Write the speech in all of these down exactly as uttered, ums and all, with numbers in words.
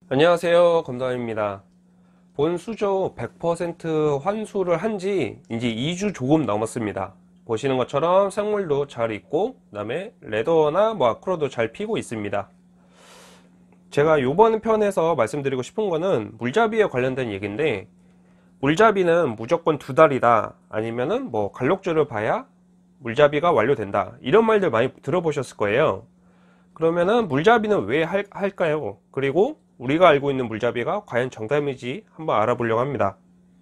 안녕하세요, 검담입니다. 본 수조 백 퍼센트 환수를 한 지 이제 이 주 조금 넘었습니다. 보시는 것처럼 생물도 잘 있고, 그 다음에 레더나 뭐 아크로도 잘 피고 있습니다. 제가 이번 편에서 말씀드리고 싶은 거는 물잡이에 관련된 얘기인데, 물잡이는 무조건 두 달이다, 아니면은 뭐 갈록줄을 봐야 물잡이가 완료된다, 이런 말들 많이 들어보셨을 거예요. 그러면은 물잡이는 왜 할, 할까요? 그리고 우리가 알고 있는 물잡이가 과연 정답인지 한번 알아보려고 합니다.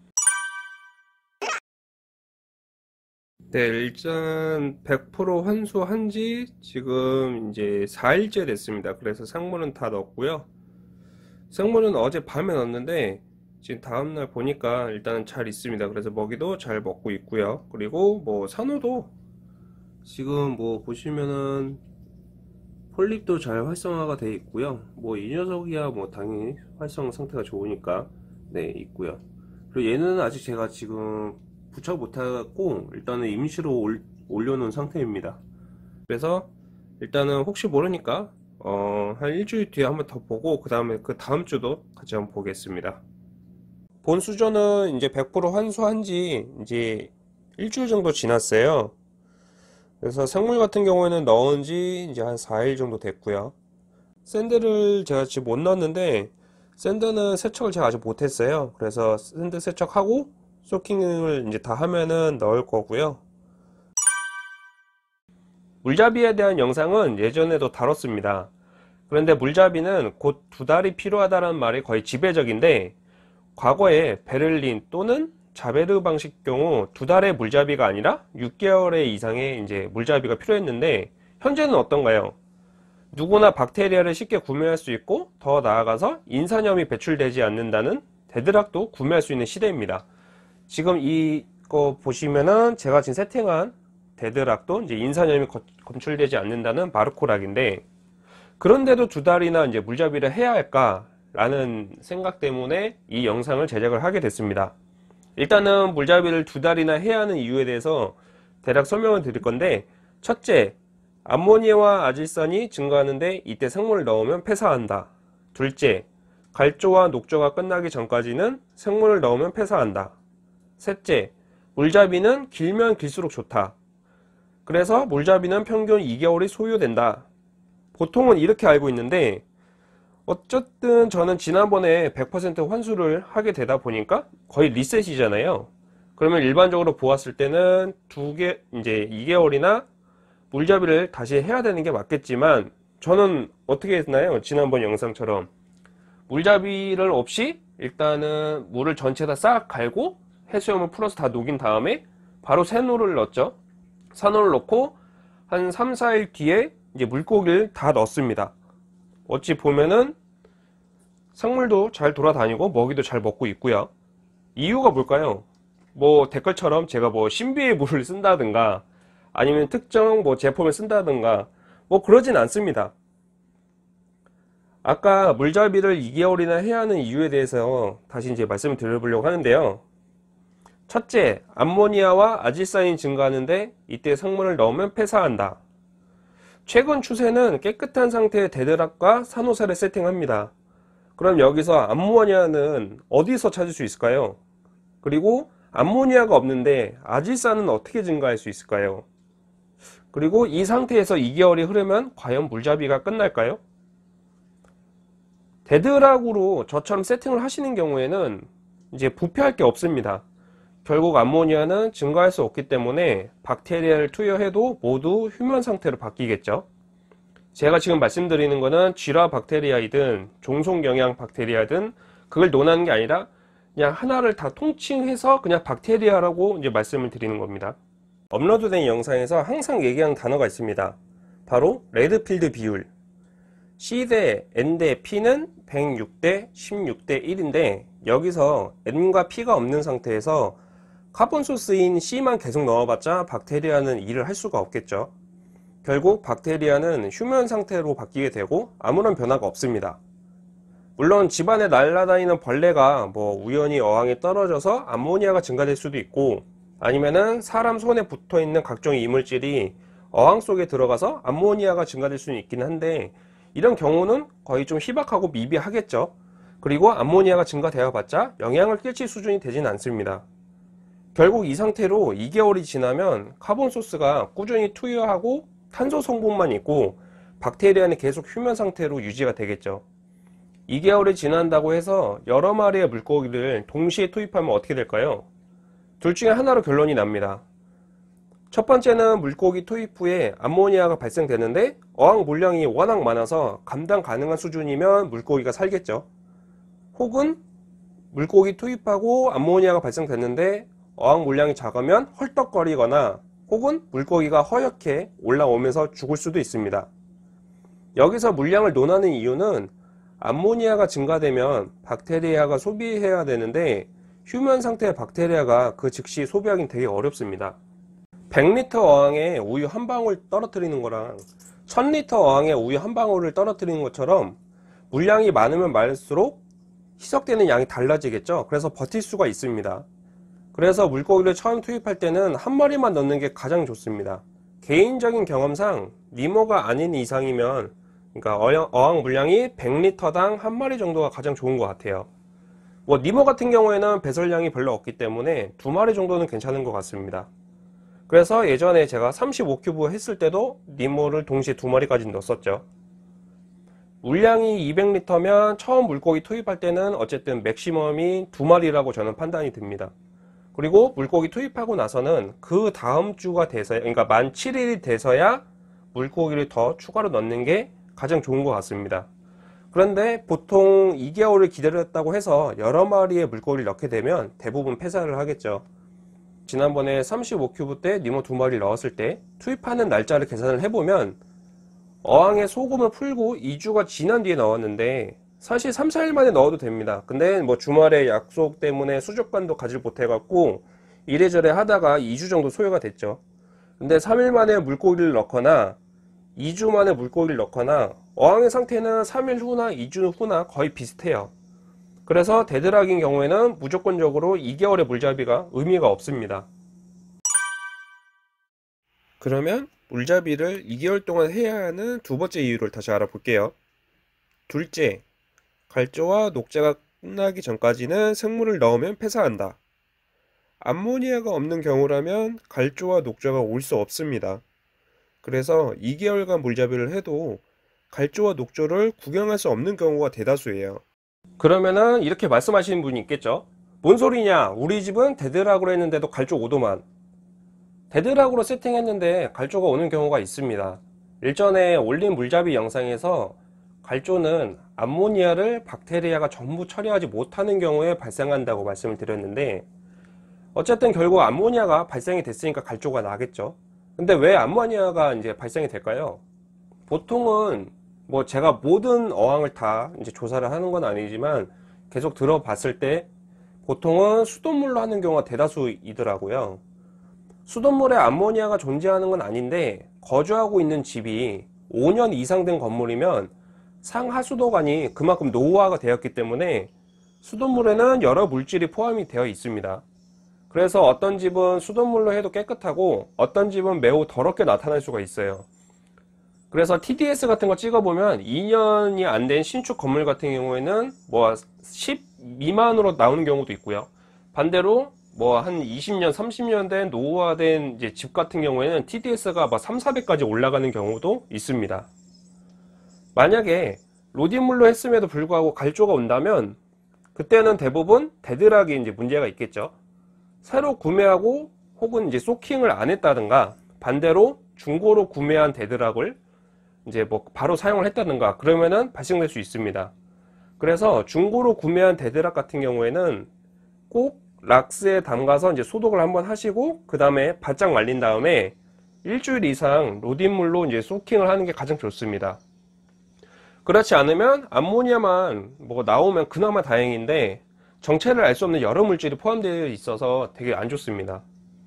네, 일단 백 퍼센트 환수한 지 지금 이제 사 일째 됐습니다. 그래서 생물은 다 넣었고요. 생물은 어제 밤에 넣었는데 지금 다음날 보니까 일단은 잘 있습니다. 그래서 먹이도 잘 먹고 있고요. 그리고 뭐 산호도 지금 뭐 보시면은 폴립도 잘 활성화가 되어 있고요. 뭐 이 녀석이야 뭐 당연히 활성 상태가 좋으니까 네 있고요. 그리고 얘는 아직 제가 지금 부착 못하고 일단은 임시로 올, 올려놓은 상태입니다. 그래서 일단은 혹시 모르니까 어, 한 일주일 뒤에 한번 더 보고 그 다음에 그 다음 주도 같이 한번 보겠습니다. 본 수조는 이제 백 퍼센트 환수한 지 이제 일주일 정도 지났어요. 그래서 생물 같은 경우에는 넣은 지 이제 한 사 일 정도 됐고요. 샌드를 제가 지금 못 넣었는데 샌드는 세척을 제가 아직 못했어요. 그래서 샌드 세척하고 소킹을 이제 다 하면은 넣을 거고요. 물잡이에 대한 영상은 예전에도 다뤘습니다. 그런데 물잡이는 곧 두 달이 필요하다는 말이 거의 지배적인데, 과거에 베를린 또는 자베르 방식 경우 두 달의 물잡이가 아니라 육 개월의 이상의 이제 물잡이가 필요했는데, 현재는 어떤가요? 누구나 박테리아를 쉽게 구매할 수 있고, 더 나아가서 인산염이 배출되지 않는다는 데드락도 구매할 수 있는 시대입니다. 지금 이거 보시면은 제가 지금 세팅한 데드락도 이제 인산염이 검출되지 않는다는 마르코락인데, 그런데도 두 달이나 이제 물잡이를 해야 할까 라는 생각 때문에 이 영상을 제작을 하게 됐습니다. 일단은 물잡이를 두 달이나 해야 하는 이유에 대해서 대략 설명을 드릴 건데, 첫째, 암모니아와 아질산이 증가하는데 이때 생물을 넣으면 폐사한다. 둘째, 갈조와 녹조가 끝나기 전까지는 생물을 넣으면 폐사한다. 셋째, 물잡이는 길면 길수록 좋다. 그래서 물잡이는 평균 이 개월이 소요된다. 보통은 이렇게 알고 있는데, 어쨌든 저는 지난번에 백 퍼센트 환수를 하게 되다 보니까 거의 리셋이잖아요. 그러면 일반적으로 보았을 때는 두 개, 이제 이 개월이나 물잡이를 다시 해야 되는 게 맞겠지만, 저는 어떻게 했나요? 지난번 영상처럼 물잡이를 없이 일단은 물을 전체 다 싹 갈고 해수염을 풀어서 다 녹인 다음에 바로 새노를 넣었죠. 산호를 넣고 한 삼, 사 일 뒤에 이제 물고기를 다 넣습니다. 어찌 보면은 생물도 잘 돌아다니고 먹이도 잘 먹고 있고요. 이유가 뭘까요? 뭐 댓글처럼 제가 뭐 신비의 물을 쓴다든가 아니면 특정 뭐 제품을 쓴다든가 뭐 그러진 않습니다. 아까 물잡이를 이 개월이나 해야 하는 이유에 대해서 다시 이제 말씀을 드려보려고 하는데요. 첫째, 암모니아와 아질산이 증가하는데 이때 생물을 넣으면 폐사한다. 최근 추세는 깨끗한 상태의 데드락과 산호사를 세팅합니다. 그럼 여기서 암모니아는 어디서 찾을 수 있을까요? 그리고 암모니아가 없는데 아질산은 어떻게 증가할 수 있을까요? 그리고 이 상태에서 이 개월이 흐르면 과연 물잡이가 끝날까요? 데드락으로 저처럼 세팅을 하시는 경우에는 이제 부패할 게 없습니다. 결국 암모니아는 증가할 수 없기 때문에 박테리아를 투여해도 모두 휴면 상태로 바뀌겠죠. 제가 지금 말씀드리는 거는 쥐라 박테리아이든 종속영양 박테리아든 그걸 논하는 게 아니라 그냥 하나를 다 통칭해서 그냥 박테리아라고 이제 말씀을 드리는 겁니다. 업로드된 영상에서 항상 얘기하는 단어가 있습니다. 바로 레드필드 비율. C 대 N 대 P는 백육 대 십육 대 일인데, 여기서 N과 P가 없는 상태에서 카본 소스인 C만 계속 넣어봤자 박테리아는 일을 할 수가 없겠죠. 결국 박테리아는 휴면 상태로 바뀌게 되고 아무런 변화가 없습니다. 물론 집안에 날아다니는 벌레가 뭐 우연히 어항에 떨어져서 암모니아가 증가될 수도 있고, 아니면은 사람 손에 붙어 있는 각종 이물질이 어항 속에 들어가서 암모니아가 증가될 수는 있긴 한데, 이런 경우는 거의 좀 희박하고 미비하겠죠. 그리고 암모니아가 증가되어 봤자 영향을 끼칠 수준이 되진 않습니다. 결국 이 상태로 이 개월이 지나면 카본 소스가 꾸준히 투여하고 탄소 성분만 있고 박테리아는 계속 휴면 상태로 유지가 되겠죠. 이 개월이 지난다고 해서 여러 마리의 물고기를 동시에 투입하면 어떻게 될까요? 둘 중에 하나로 결론이 납니다. 첫 번째는 물고기 투입 후에 암모니아가 발생되는데 어항 물량이 워낙 많아서 감당 가능한 수준이면 물고기가 살겠죠. 혹은 물고기 투입하고 암모니아가 발생됐는데 어항 물량이 작으면 헐떡거리거나 혹은 물고기가 허옇게 올라오면서 죽을 수도 있습니다. 여기서 물량을 논하는 이유는 암모니아가 증가되면 박테리아가 소비해야 되는데 휴면 상태의 박테리아가 그 즉시 소비하기는 되게 어렵습니다. 백 리터 어항에 우유 한 방울 떨어뜨리는 거랑 천 리터 어항에 우유 한 방울을 떨어뜨리는 것처럼 물량이 많으면 많을수록 희석되는 양이 달라지겠죠. 그래서 버틸 수가 있습니다. 그래서 물고기를 처음 투입할 때는 한 마리만 넣는 게 가장 좋습니다. 개인적인 경험상 니모가 아닌 이상이면, 그러니까 어항 물량이 백 리터당 한 마리 정도가 가장 좋은 것 같아요. 뭐 니모 같은 경우에는 배설량이 별로 없기 때문에 두 마리 정도는 괜찮은 것 같습니다. 그래서 예전에 제가 삼십오 큐브 했을 때도 니모를 동시에 두 마리까지 넣었었죠. 물량이 이백 리터면 처음 물고기 투입할 때는 어쨌든 맥시멈이 두 마리라고 저는 판단이 듭니다. 그리고 물고기 투입하고 나서는 그 다음 주가 돼서야, 그러니까 만 칠 일이 돼서야 물고기를 더 추가로 넣는 게 가장 좋은 것 같습니다. 그런데 보통 이 개월을 기다렸다고 해서 여러 마리의 물고기를 넣게 되면 대부분 폐사를 하겠죠. 지난번에 삼십오 큐브 때 니모 두 마리를 넣었을 때 투입하는 날짜를 계산을 해보면 어항에 소금을 풀고 이 주가 지난 뒤에 넣었는데 사실 삼, 사 일 만에 넣어도 됩니다. 근데 뭐 주말에 약속 때문에 수족관도 가지 못해갖고 이래저래 하다가 이 주 정도 소요가 됐죠. 근데 삼 일 만에 물고기를 넣거나 이 주 만에 물고기를 넣거나 어항의 상태는 삼 일 후나 이 주 후나 거의 비슷해요. 그래서 데드락인 경우에는 무조건적으로 이 개월의 물잡이가 의미가 없습니다. 그러면 물잡이를 이 개월 동안 해야 하는 두 번째 이유를 다시 알아볼게요. 둘째, 갈조와 녹자가 끝나기 전까지는 생물을 넣으면 폐사한다. 암모니아가 없는 경우라면 갈조와 녹자가 올 수 없습니다. 그래서 이 개월간 물잡이를 해도 갈조와 녹조를 구경할 수 없는 경우가 대다수예요. 그러면은 이렇게 말씀하시는 분이 있겠죠. 뭔 소리냐, 우리 집은 데드락으로 했는데도 갈조 오더만. 데드락으로 세팅했는데 갈조가 오는 경우가 있습니다. 일전에 올린 물잡이 영상에서 갈조는 암모니아를 박테리아가 전부 처리하지 못하는 경우에 발생한다고 말씀을 드렸는데, 어쨌든 결국 암모니아가 발생이 됐으니까 갈조가 나겠죠. 근데 왜 암모니아가 이제 발생이 될까요? 보통은 뭐 제가 모든 어항을 다 이제 조사를 하는 건 아니지만 계속 들어봤을 때 보통은 수돗물로 하는 경우가 대다수이더라고요. 수돗물에 암모니아가 존재하는 건 아닌데 거주하고 있는 집이 오 년 이상 된 건물이면 상하수도관이 그만큼 노후화가 되었기 때문에 수돗물에는 여러 물질이 포함이 되어 있습니다. 그래서 어떤 집은 수돗물로 해도 깨끗하고 어떤 집은 매우 더럽게 나타날 수가 있어요. 그래서 티디에스 같은 거 찍어보면 이 년이 안 된 신축 건물 같은 경우에는 뭐 십 미만으로 나오는 경우도 있고요. 반대로 뭐 한 이십 년, 삼십 년 된 노후화된 이제 집 같은 경우에는 티디에스가 막 삼, 사백까지 올라가는 경우도 있습니다. 만약에 로딘물로 했음에도 불구하고 갈조가 온다면 그때는 대부분 데드락이 이제 문제가 있겠죠. 새로 구매하고 혹은 이제 소킹을 안 했다든가 반대로 중고로 구매한 데드락을 이제 뭐 바로 사용을 했다든가 그러면은 발생될 수 있습니다. 그래서 중고로 구매한 데드락 같은 경우에는 꼭 락스에 담가서 이제 소독을 한번 하시고 그 다음에 바짝 말린 다음에 일주일 이상 로딘물로 이제 소킹을 하는 게 가장 좋습니다. 그렇지 않으면 암모니아만 뭐 나오면 그나마 다행인데 정체를 알 수 없는 여러 물질이 포함되어 있어서 되게 안 좋습니다.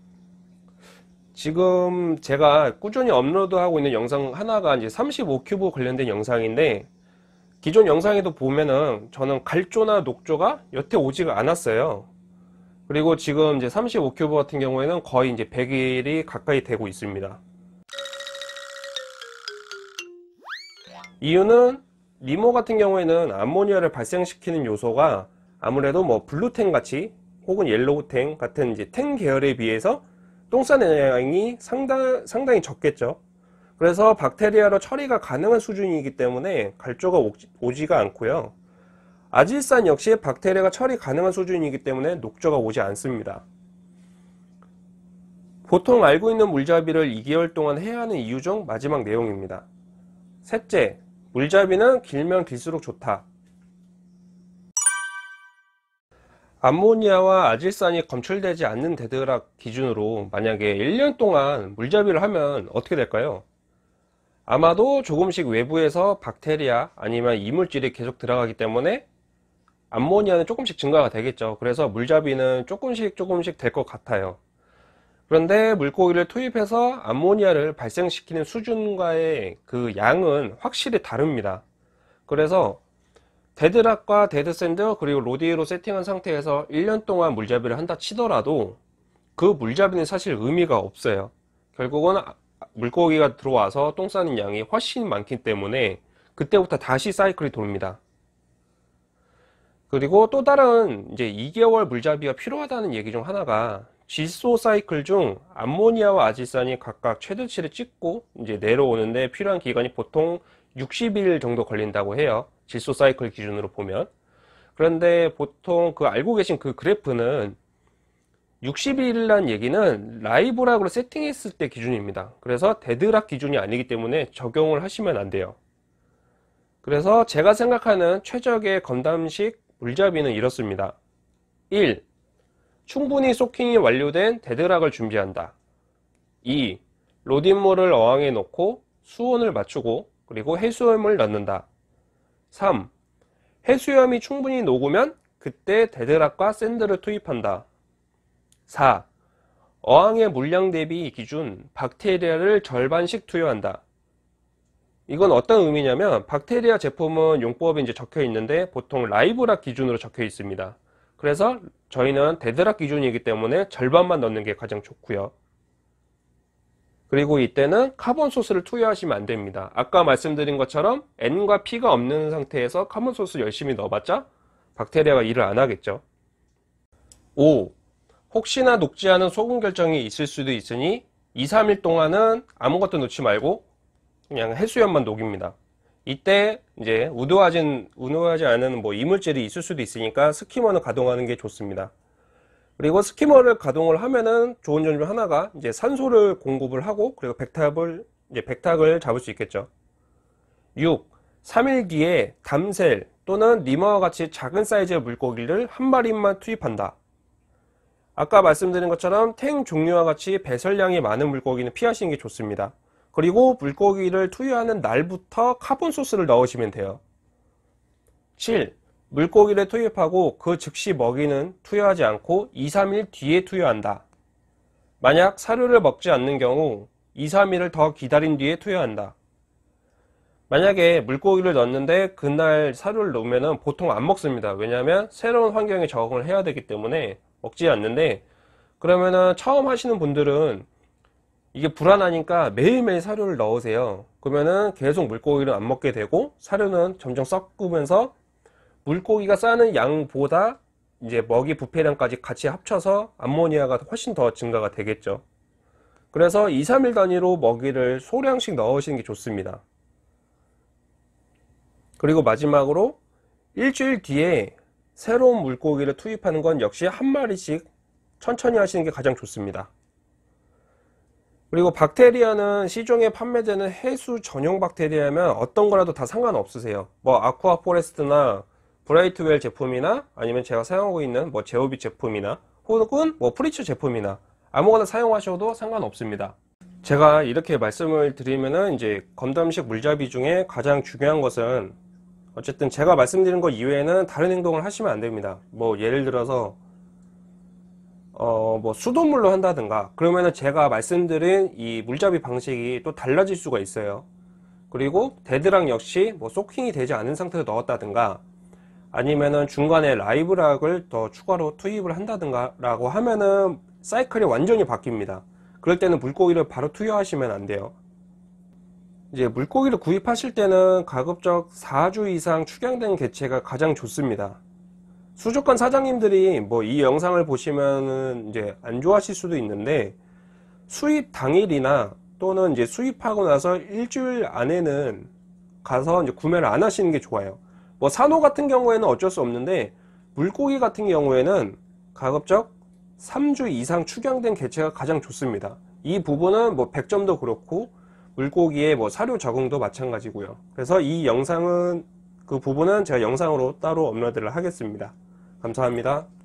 지금 제가 꾸준히 업로드하고 있는 영상 하나가 이제 삼십오 큐브 관련된 영상인데 기존 영상에도 보면은 저는 갈조나 녹조가 여태 오지가 않았어요. 그리고 지금 이제 삼십오 큐브 같은 경우에는 거의 이제 백 일이 가까이 되고 있습니다. 이유는 니모 같은 경우에는 암모니아를 발생시키는 요소가 아무래도 뭐 블루텐 같이 혹은 옐로우텐 같은 이제 텐 계열에 비해서 똥 싸는 양이 상당, 상당히 적겠죠. 그래서 박테리아로 처리가 가능한 수준이기 때문에 갈조가 오지, 오지가 않고요. 아질산 역시 박테리아가 처리 가능한 수준이기 때문에 녹조가 오지 않습니다. 보통 알고 있는 물잡이를 이 개월 동안 해야 하는 이유 중 마지막 내용입니다. 셋째, 물잡이는 길면 길수록 좋다. 암모니아와 아질산이 검출되지 않는 데드락 기준으로 만약에 일 년 동안 물잡이를 하면 어떻게 될까요? 아마도 조금씩 외부에서 박테리아 아니면 이물질이 계속 들어가기 때문에 암모니아는 조금씩 증가가 되겠죠. 그래서 물잡이는 조금씩 조금씩 될 것 같아요. 그런데 물고기를 투입해서 암모니아를 발생시키는 수준과의 그 양은 확실히 다릅니다. 그래서 데드락과 데드샌드 그리고 로디로 세팅한 상태에서 일 년 동안 물잡이를 한다 치더라도 그 물잡이는 사실 의미가 없어요. 결국은 물고기가 들어와서 똥 싸는 양이 훨씬 많기 때문에 그때부터 다시 사이클이 돕니다. 그리고 또 다른 이제 이 개월 물잡이가 필요하다는 얘기 중 하나가 질소 사이클 중 암모니아와 아질산이 각각 최대치를 찍고 이제 내려오는데 필요한 기간이 보통 육십 일 정도 걸린다고 해요. 질소 사이클 기준으로 보면. 그런데 보통 그 알고 계신 그 그래프는 육십 일이라는 얘기는 라이브락으로 세팅했을 때 기준입니다. 그래서 데드락 기준이 아니기 때문에 적용을 하시면 안 돼요. 그래서 제가 생각하는 최적의 건담식 물잡이는 이렇습니다. 일. 충분히 소킹이 완료된 데드락을 준비한다. 이. 로딩물을 어항에 넣고 수온을 맞추고 그리고 해수염을 넣는다. 삼. 해수염이 충분히 녹으면 그때 데드락과 샌드를 투입한다. 사. 어항의 물량 대비 기준 박테리아를 절반씩 투여한다. 이건 어떤 의미냐면 박테리아 제품은 용법에 이제 적혀 있는데 보통 라이브락 기준으로 적혀 있습니다. 그래서 저희는 데드락 기준이기 때문에 절반만 넣는 게 가장 좋고요. 그리고 이때는 카본 소스를 투여하시면 안 됩니다. 아까 말씀드린 것처럼 N과 P가 없는 상태에서 카본 소스 열심히 넣어봤자 박테리아가 일을 안 하겠죠. 오. 혹시나 녹지 않은 소금 결정이 있을 수도 있으니 이, 삼 일 동안은 아무것도 넣지 말고 그냥 해수염만 녹입니다. 이때 이제 우도하진, 우도하지 않은 뭐 이물질이 있을 수도 있으니까 스키머는 가동하는 게 좋습니다. 그리고 스키머를 가동을 하면은 좋은 점 중 하나가 이제 산소를 공급을 하고 그리고 백탁을 이제 백탁을 잡을 수 있겠죠. 육. 삼 일 뒤에 담셀 또는 니머와 같이 작은 사이즈의 물고기를 한 마리만 투입한다. 아까 말씀드린 것처럼 탱 종류와 같이 배설량이 많은 물고기는 피하시는 게 좋습니다. 그리고 물고기를 투여하는 날부터 카본 소스를 넣으시면 돼요. 칠. 물고기를 투입하고 그 즉시 먹이는 투여하지 않고 이, 삼 일 뒤에 투여한다. 만약 사료를 먹지 않는 경우 이, 삼 일을 더 기다린 뒤에 투여한다. 만약에 물고기를 넣었는데 그날 사료를 넣으면 보통 안 먹습니다. 왜냐하면 새로운 환경에 적응을 해야 되기 때문에 먹지 않는데, 그러면은 처음 하시는 분들은 이게 불안하니까 매일매일 사료를 넣으세요. 그러면은 계속 물고기를 안 먹게 되고 사료는 점점 섞으면서 물고기가 싸는 양보다 이제 먹이 부패량까지 같이 합쳐서 암모니아가 훨씬 더 증가가 되겠죠. 그래서 이, 삼 일 단위로 먹이를 소량씩 넣으시는 게 좋습니다. 그리고 마지막으로 일주일 뒤에 새로운 물고기를 투입하는 건 역시 한 마리씩 천천히 하시는 게 가장 좋습니다. 그리고 박테리아는 시중에 판매되는 해수 전용 박테리아면 어떤 거라도 다 상관없으세요. 뭐 아쿠아 포레스트나 브라이트웰 제품이나 아니면 제가 사용하고 있는 뭐 제오빛 제품이나 혹은 뭐 프리츠 제품이나 아무거나 사용하셔도 상관없습니다. 제가 이렇게 말씀을 드리면은 이제 건담식 물잡이 중에 가장 중요한 것은 어쨌든 제가 말씀드린 것 이외에는 다른 행동을 하시면 안 됩니다. 뭐 예를 들어서 어 뭐 수돗물로 한다든가 그러면은 제가 말씀드린 이 물잡이 방식이 또 달라질 수가 있어요. 그리고 데드락 역시 뭐 소킹이 되지 않은 상태로 넣었다든가 아니면은 중간에 라이브락을 더 추가로 투입을 한다든가 라고 하면은 사이클이 완전히 바뀝니다. 그럴 때는 물고기를 바로 투여하시면 안 돼요. 이제 물고기를 구입하실 때는 가급적 사 주 이상 축양된 개체가 가장 좋습니다. 수족관 사장님들이 뭐 이 영상을 보시면은 이제 안 좋아하실 수도 있는데, 수입 당일이나 또는 이제 수입하고 나서 일주일 안에는 가서 이제 구매를 안 하시는 게 좋아요. 뭐 산호 같은 경우에는 어쩔 수 없는데, 물고기 같은 경우에는 가급적 삼 주 이상 축양된 개체가 가장 좋습니다. 이 부분은 뭐 백점도 그렇고 물고기의 뭐 사료 적응도 마찬가지고요. 그래서 이 영상은 그 부분은 제가 영상으로 따로 업로드를 하겠습니다. 감사합니다.